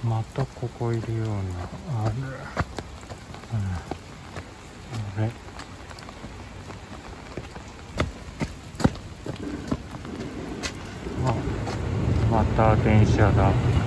またここいるような、あれ、あ、また電車だ。